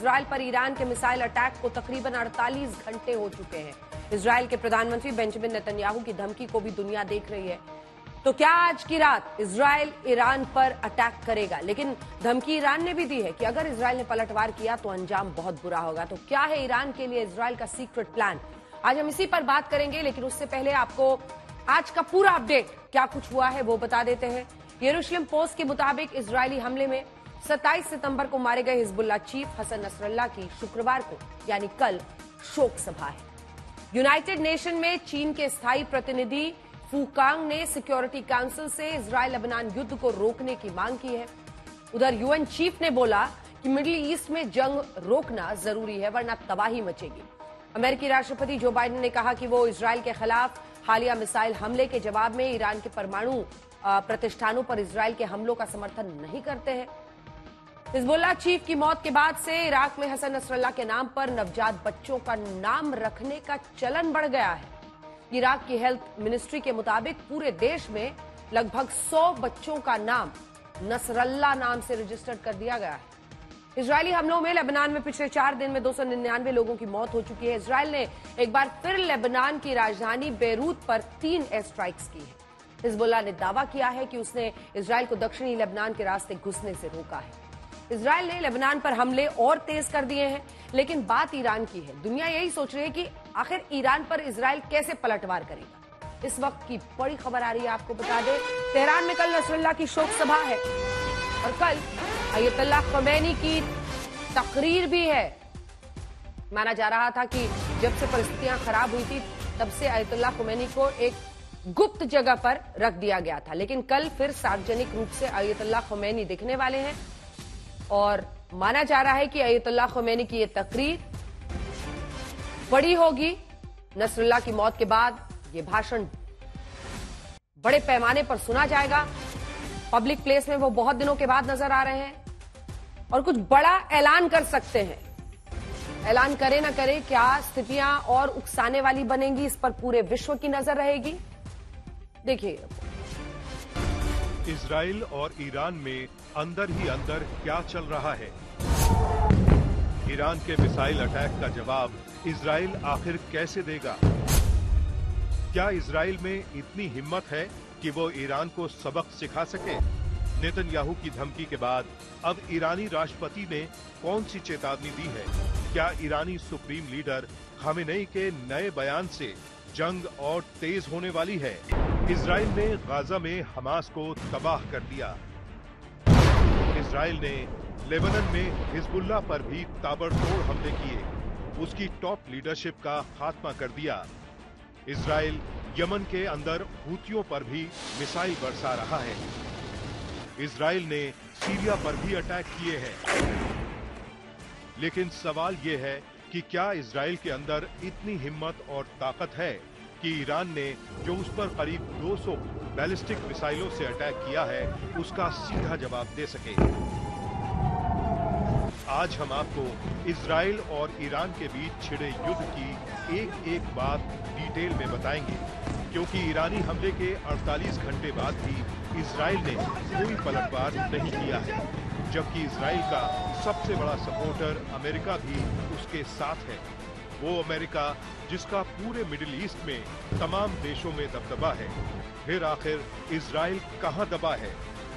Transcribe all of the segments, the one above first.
Israel पर Iran के missile attack को तकरीबन 48 घंटे हो चुके हैं। इजराइल के प्रधानमंत्री बेंजामिन नेतन्याहू की धमकी को भी दुनिया देख रही है। तो क्या आज की रात इजराइल ईरान पर अटैक करेगा? लेकिन धमकी ईरान ने भी दी है कि अगर इजराइल ने पलटवार किया तो अंजाम बहुत बुरा होगा। तो क्या है ईरान के लिए इजराइल का सीक्रेट प्लान? आज हम इसी पर बात करेंगे, लेकिन उससे पहले आपको आज का पूरा अपडेट क्या कुछ हुआ है वो बता देते हैं। यरूशलेम पोस्ट के मुताबिक इजरायली हमले में 27 सितंबर को मारे गए हिजबुल्लाह चीफ हसन नसरल्लाह की शुक्रवार को यानी कल शोक सभा है। यूनाइटेड नेशन में चीन के स्थायी प्रतिनिधि फूकांग ने सिक्योरिटी काउंसिल से इजराइल लेबनान युद्ध को रोकने की मांग की है। उधर यूएन चीफ ने बोला कि मिडिल ईस्ट में जंग रोकना जरूरी है वरना तबाही मचेगी। अमेरिकी राष्ट्रपति जो बाइडेन ने कहा कि वो इजराइल के खिलाफ हालिया मिसाइल हमले के जवाब में ईरान के परमाणु प्रतिष्ठानों पर इजराइल के हमलों का समर्थन नहीं करते हैं। हिजबुल्लाह चीफ की मौत के बाद से इराक में हसन नसरल्लाह के नाम पर नवजात बच्चों का नाम रखने का चलन बढ़ गया है। इराक की हेल्थ मिनिस्ट्री के मुताबिक पूरे देश में लगभग 100 बच्चों का नाम नसरल्लाह नाम से रजिस्टर्ड कर दिया गया है। इजरायली हमलों में लेबनान में पिछले 4 दिन में 299 लोगों की मौत हो चुकी है। इजराइल ने एक बार फिर लेबनान की राजधानी बेरूत पर 3 एयर स्ट्राइक्स की है। हिजबुल्लाह ने दावा किया है कि उसने इजराइल को दक्षिणी लेबनान के रास्ते घुसने से रोका है। इजराइल ने लेबनान पर हमले और तेज कर दिए हैं, लेकिन बात ईरान की है। दुनिया यही सोच रही है कि आखिर ईरान पर इजराइल कैसे पलटवार करेगा। इस वक्त की बड़ी खबर आ रही है, आपको बता दें तेहरान में कल नसरल्लाह की शोक सभा है और कल अयतुल्लाह खमैनी की तकरीर भी है। माना जा रहा था कि जब से परिस्थितियां खराब हुई थी तब से अयतुल्लाह खमैनी को एक गुप्त जगह पर रख दिया गया था, लेकिन कल फिर सार्वजनिक रूप से अयतुल्लाह खमैनी दिखने वाले हैं और माना जा रहा है कि अयतुल्लाह खमैनी की यह तकरीर बड़ी होगी। नसरुल्लाह की मौत के बाद यह भाषण बड़े पैमाने पर सुना जाएगा। पब्लिक प्लेस में वो बहुत दिनों के बाद नजर आ रहे हैं और कुछ बड़ा ऐलान कर सकते हैं। ऐलान करे ना करे, क्या स्थितियां और उकसाने वाली बनेंगी, इस पर पूरे विश्व की नजर रहेगी। देखिए, इजराइल और ईरान में अंदर ही अंदर क्या चल रहा है। ईरान के मिसाइल अटैक का जवाब इजराइल आखिर कैसे देगा? क्या इजराइल में इतनी हिम्मत है कि वो ईरान को सबक सिखा सके? नेतन्याहू की धमकी के बाद अब ईरानी राष्ट्रपति ने कौन सी चेतावनी दी है? क्या ईरानी सुप्रीम लीडर खामेनेई के नए बयान से जंग और तेज होने वाली है? इजराइल ने गाजा में हमास को तबाह कर दिया। इजराइल ने लेबनान में हिजबुल्लाह पर भी ताबड़तोड़ हमले किए, उसकी टॉप लीडरशिप का खात्मा कर दिया। इजराइल यमन के अंदर हूतियों पर भी मिसाइल बरसा रहा है। इजराइल ने सीरिया पर भी अटैक किए हैं। लेकिन सवाल ये है कि क्या इजराइल के अंदर इतनी हिम्मत और ताकत है कि ईरान ने जो उस पर करीब 200 बैलिस्टिक मिसाइलों से अटैक किया है उसका सीधा जवाब दे सके? आज हम आपको इजराइल और ईरान के बीच छिड़े युद्ध की एक एक बात डिटेल में बताएंगे, क्योंकि ईरानी हमले के 48 घंटे बाद भी इजराइल ने कोई पलटवार नहीं किया है, जबकि इजराइल का सबसे बड़ा सपोर्टर अमेरिका भी उसके साथ है। वो अमेरिका जिसका पूरे मिडिल ईस्ट में तमाम देशों में दबदबा है। फिर आखिर इजराइल कहां दबा है?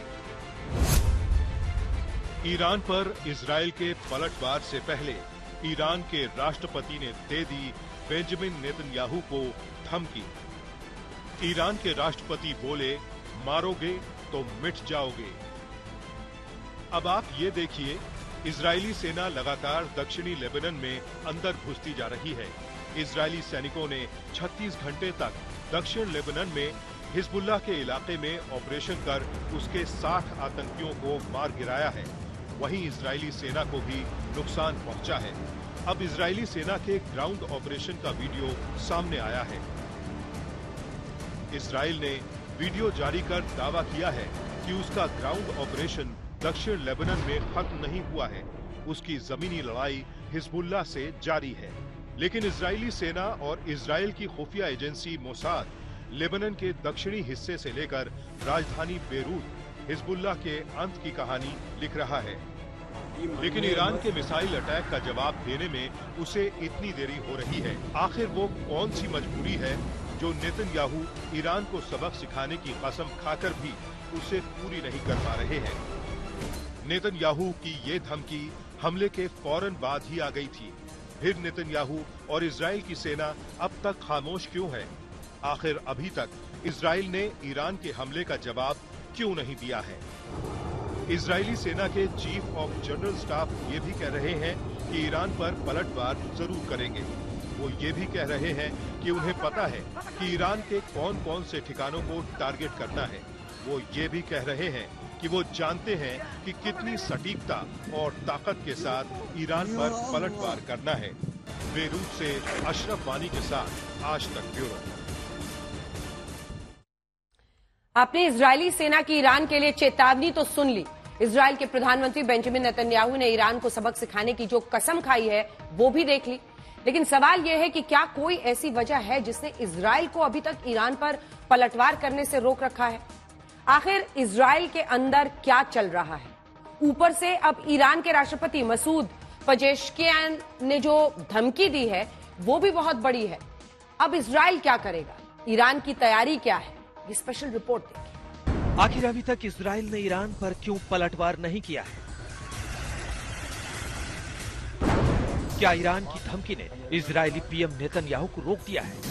ईरान पर इजराइल के पलटवार से पहले ईरान के राष्ट्रपति ने दे दी बेंजामिन नेतन्याहू को धमकी। ईरान के राष्ट्रपति बोले, मारोगे तो मिट जाओगे। अब आप ये देखिए, इजरायली सेना लगातार दक्षिणी लेबनान में अंदर घुसती जा रही है। इजरायली सैनिकों ने 36 घंटे तक दक्षिण लेबनान में हिजबुल्लाह के इलाके में ऑपरेशन कर उसके 60 आतंकियों को मार गिराया है। वहीं इजरायली सेना को भी नुकसान पहुंचा है। अब इजरायली सेना के ग्राउंड ऑपरेशन का वीडियो सामने आया है। इजराइल ने वीडियो जारी कर दावा किया है कि उसका ग्राउंड ऑपरेशन दक्षिण लेबनान में खत्म नहीं हुआ है, उसकी जमीनी लड़ाई हिजबुल्लाह से जारी है। लेकिन इजरायली सेना और इजराइल की खुफिया एजेंसी मोसाद लेबनान के दक्षिणी हिस्से से लेकर राजधानी बेरूत हिजबुल्लाह के अंत की कहानी लिख रहा है। लेकिन ईरान के मिसाइल अटैक का जवाब देने में उसे इतनी देरी हो रही है। आखिर वो कौन सी मजबूरी है जो नेतन्याहू ईरान को सबक सिखाने की कसम खाकर भी उसे पूरी नहीं कर पा रहे हैं। नेतन्याहू की ये धमकी हमले के फौरन बाद ही आ गई थी। फिर नेतन्याहू और इजराइल की सेना अब तक खामोश क्यों है? आखिर अभी तक इजराइल ने ईरान के हमले का जवाब क्यों नहीं दिया है? इजरायली सेना के चीफ ऑफ जनरल स्टाफ ये भी कह रहे हैं कि ईरान पर पलटवार जरूर करेंगे। वो ये भी कह रहे हैं कि उन्हें पता है कि ईरान के कौन कौन से ठिकानों को टारगेट करना है। वो ये भी कह रहे हैं कि वो जानते हैं कि कितनी सटीकता और ताकत के साथ ईरान पर पलटवार करना है। बेरूत से अशरफ वानी के साथ आज तक ब्यूरो। आपने इजरायली सेना की ईरान के लिए चेतावनी तो सुन ली। इजराइल के प्रधानमंत्री बेंजामिन नेतन्याहू ने ईरान को सबक सिखाने की जो कसम खाई है वो भी देख ली। लेकिन सवाल यह है कि क्या कोई ऐसी वजह है जिसने इजराइल को अभी तक ईरान पर पलटवार करने से रोक रखा है? आखिर इजराइल के अंदर क्या चल रहा है? ऊपर से अब ईरान के राष्ट्रपति मसूद पजेश्कियान ने जो धमकी दी है वो भी बहुत बड़ी है। अब इजराइल क्या करेगा? ईरान की तैयारी क्या है? ये स्पेशल रिपोर्ट देखिए। आखिर अभी तक इजराइल ने ईरान पर क्यों पलटवार नहीं किया है? क्या ईरान की धमकी ने इजरायली पीएम नेतन्याहू को रोक दिया है?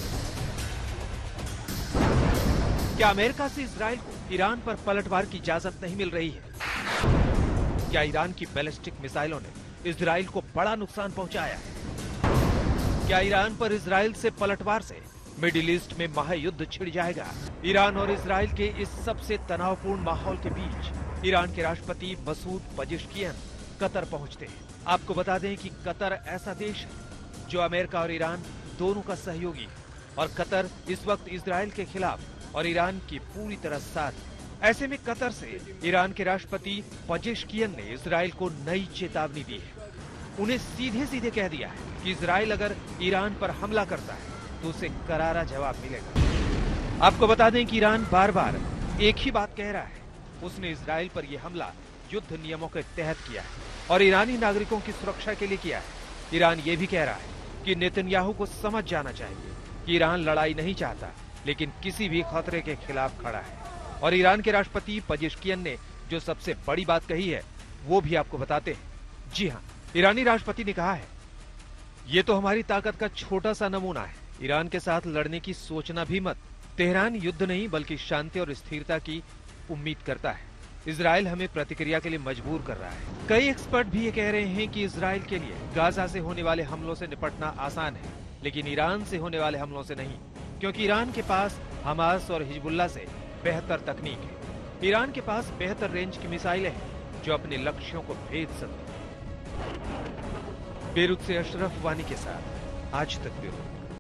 क्या अमेरिका से इजराइल को ईरान पर पलटवार की इजाजत नहीं मिल रही है? क्या ईरान की बैलिस्टिक मिसाइलों ने इजराइल को बड़ा नुकसान पहुंचाया है? क्या ईरान पर इजराइल से पलटवार से मिडिल ईस्ट में महायुद्ध छिड़ जाएगा? ईरान और इजराइल के इस सबसे तनावपूर्ण माहौल के बीच ईरान के राष्ट्रपति मसूद पजेश्कियान कतर पहुंचते हैं। आपको बता दें कि कतर ऐसा देश है जो अमेरिका और ईरान दोनों का सहयोगी है और कतर इस वक्त इजराइल के खिलाफ और ईरान की पूरी तरह साथ। ऐसे में कतर से ईरान के राष्ट्रपति पजेश्कियान ने इजराइल को नई चेतावनी दी है। उन्हें सीधे सीधे कह दिया है कि इजराइल अगर ईरान पर हमला करता है तो उसे करारा जवाब मिलेगा। आपको बता दें कि ईरान बार बार एक ही बात कह रहा है। उसने इजराइल पर यह हमला युद्ध नियमों के तहत किया है और ईरानी नागरिकों की सुरक्षा के लिए किया है। ईरान ये भी कह रहा है कि नेतन्याहू को समझ जाना चाहिए कि ईरान लड़ाई नहीं चाहता, लेकिन किसी भी खतरे के खिलाफ खड़ा है। और ईरान के राष्ट्रपति पजेश्कियान ने जो सबसे बड़ी बात कही है वो भी आपको बताते हैं। जी हाँ, ईरानी राष्ट्रपति ने कहा है, ये तो हमारी ताकत का छोटा सा नमूना है। ईरान के साथ लड़ने की सोचना भी मत। तेहरान युद्ध नहीं बल्कि शांति और स्थिरता की उम्मीद करता है। इजराइल हमें प्रतिक्रिया के लिए मजबूर कर रहा है। कई एक्सपर्ट भी ये कह रहे हैं कि इजराइल के लिए गाजा से होने वाले हमलों से निपटना आसान है, लेकिन ईरान से होने वाले हमलों से नहीं, क्योंकि ईरान के पास हमास और हिजबुल्लाह से बेहतर तकनीक है। ईरान के पास बेहतर रेंज की मिसाइलें हैं जो अपने लक्ष्यों को भेद सकती हैं। बेरूत से अशरफ वानी के साथ आज तक ब्यूरो।